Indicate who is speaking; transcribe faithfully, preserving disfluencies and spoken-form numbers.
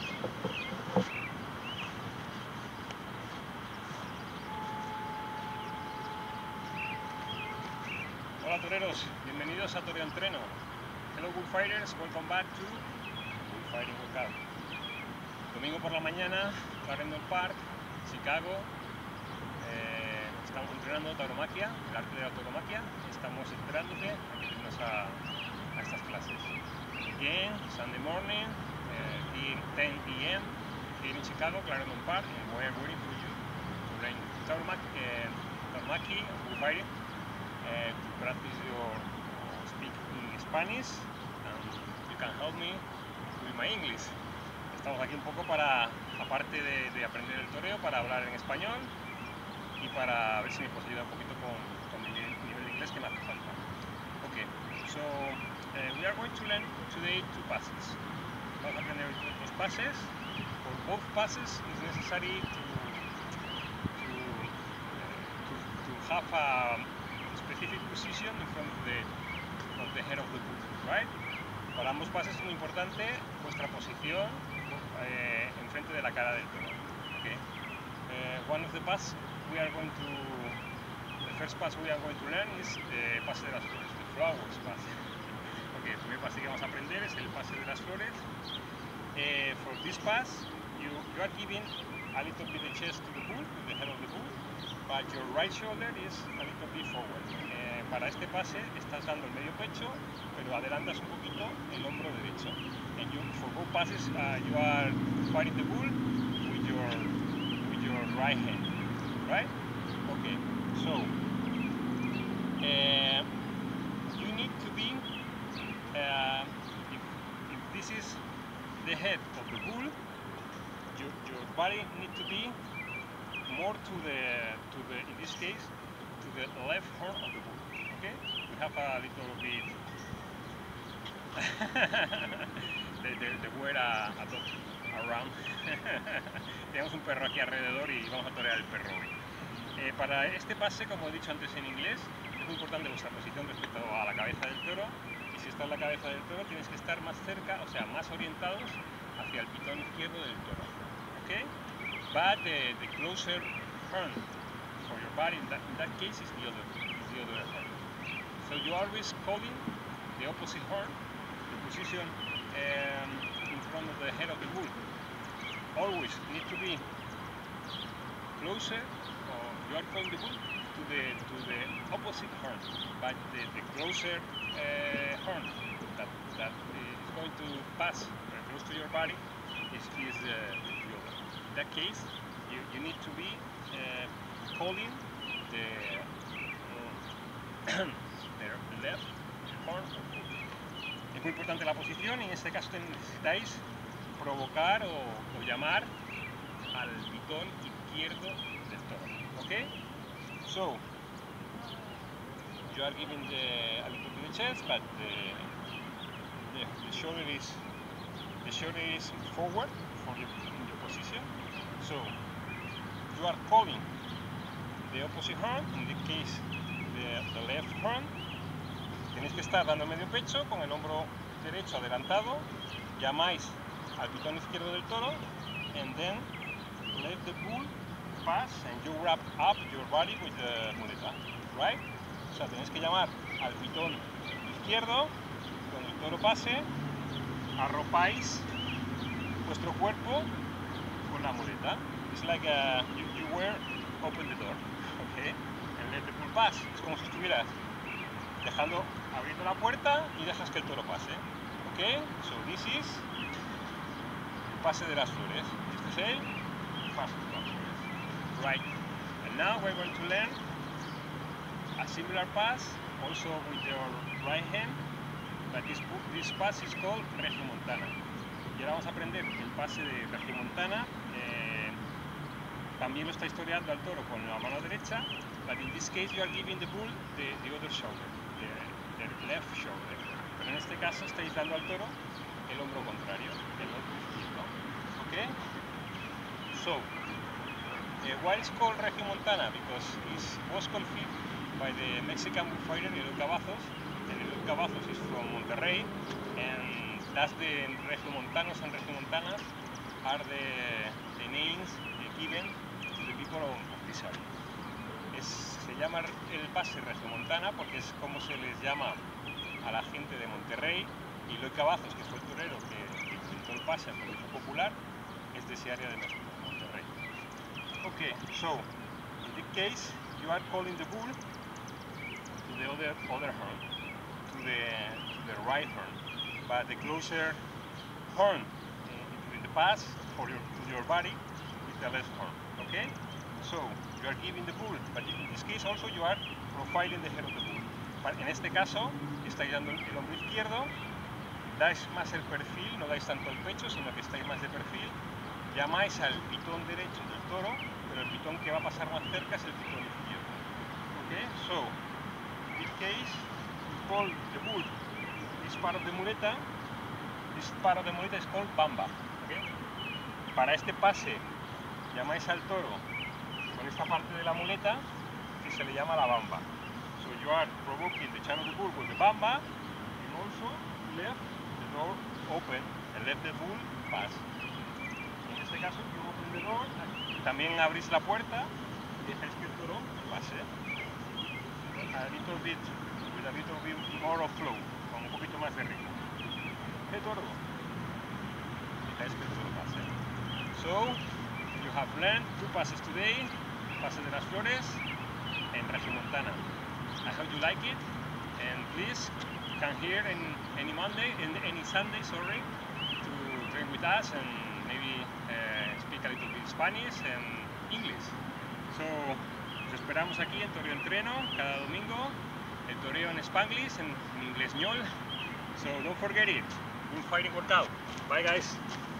Speaker 1: Hola toreros, bienvenidos a Toreo Entreno. Hello Bullfighters, welcome back to Bullfighting Workout. Domingo por la mañana, Clarendon Park, Chicago. Eh, estamos entrenando tauromaquia, el arte de la tauromaquia. Estamos esperándote a que vengas a, a estas clases. Again, Sunday morning, uh, ten A M here in Chicago, Clarendon Park, and we are waiting for you to learn tauromachy, uh, tauromachy and bullfighting. Uh, to practice your uh, speak in Spanish, and you can help me with my English. Estamos aquí un poco para, aparte de, de aprender el toreo, para hablar en español y para ver si me puedes ayudar un poquito con, con mi nivel de inglés que me hace falta. Okay, so uh, we are going to learn today two passes. Vamos a aprender dos pases. For both passes it's necessary to, to, uh, to, to have a specific position in front of the, of the head of the bull, right? Para ambos pases es muy importante vuestra posición eh, enfrente de la cara del toro. Okay. Uh, one of the pass we are going to, the first pass we are going to learn is the pase de las flores, the flowers pass. Okay, el primer pase que vamos a aprender es el pase de las flores. Uh, for this pass, you, you are giving a little bit the chest to the bull, to the head of the bull, but your right shoulder is a little bit forward. Eh, para este pase estás dando el medio pecho, pero adelantas un poquito el hombro derecho. And you, for both passes, uh, you are fighting the bull with your with your right hand, right? Okay. So uh, you need to be uh, if, if this is the head of the bull, your your body need to be more to the, to the, in this case, to the left horn of the bull, okay? We have a little bit, the, the, the word a, a dog around. Tenemos un perro aquí alrededor y vamos a torear el perro hoy. Eh, para este pase, como he dicho antes en inglés, es muy importante vuestra posición respecto a la cabeza del toro, y si está en la cabeza del toro tienes que estar más cerca, o sea, más orientados hacia el pitón izquierdo del toro, okay? But uh, the closer horn for your body in that, in that case is the other, is the other horn. So you always calling the opposite horn, the position um, in front of the head of the bull. Always need to be closer, or you are calling the bull to the to the opposite horn, but the, the closer uh, horn that that is going to pass close to your body is is uh, the other. In that case, you, you need to be uh, calling the, uh, the left horn. Es muy importante la posición y en este caso necesitáis provocar o, o llamar al pitón izquierdo del toro. Okay? So, you are giving the, a little bit of chest, but the, the, the shoulder is the shoulder is forward for your, in your position. So you are calling the opposite horn, in this case the, the left horn. Tenéis que estar dando medio pecho con el hombro derecho adelantado. Llamáis al pitón izquierdo del toro, and then let the bull pass, and you wrap up your body with the muleta, right? O sea, tenéis que llamar al pitón izquierdo. Cuando el toro pase, arropáis vuestro cuerpo con la muleta. It's like a, you, you were open the door, okay? And let the bull pass. Es como si estuvieras dejando, abriendo la puerta y dejas que el toro pase, okay? So this is el pase de las flores. Este es el pase de las flores, right? And now we're going to learn a similar pass, also with your right hand, but this this pass is called Regiomontana. Y ahora vamos a aprender el pase de Regiomontana. Eh, también lo estáis toreando al toro con la mano derecha, but in this case you are giving the bull the, the other shoulder, the, the left shoulder. Pero en este caso estáis dando al toro el hombro contrario, el hombro izquierdo. Okay? So, uh, why it's called Regiomontana? Because it was configured by the Mexican bullfighter Eloy Cavazos, and Eloy Cavazos is from Monterrey, and that's the Regiomontanos and Regiomontanas are the, the names given to the people of, of this area. Es, se llama el pase Regiomontana porque es como se les llama a la gente de Monterrey, y Eloy Cavazos, que fue el torero que, que inventó el pase en Provincia Popular, es de ese área de Monterrey. Okay, so in this case you are calling the bull to the other other horn, to the to the right horn, but the closer horn in the pass for your to your body with the left horn. Okay, so you are giving the bull, but in this case also you are profiling the head of the bull. En este caso estáis dando el hombro izquierdo, dais más el perfil, no dais tanto el pecho, sino que estáis más de perfil, llamáis al pitón derecho del toro, pero el pitón que va a pasar más cerca es el pitón izquierdo. Okay, so in this case you call the bull, this part of the muleta, this part of the muleta is called bamba. Okay? Para este pase llamáis al toro con esta parte de la muleta que se le llama la bamba. So you are provoking the channel of the bull with the bamba, and also left the door open and let the bull pass. En este caso, you open the door, también abrís la puerta y dejáis que el toro pase. A little bit, with a little bit more of flow, con un poquito más de ritmo. ¿Qué toro? Dejáis que el toro pase. So, you have learned two passes today, Pase de las Flores and Regiomontana. I hope you like it, and please come here in any Monday, in any Sunday, sorry, to train with us and maybe uh, speak a little bit Spanish and English. So, os esperamos aquí en Toreo Entreno cada domingo, el toreo en Spanglish, en, en inglés ñol. So don't forget it. Good fighting workout. Bye guys.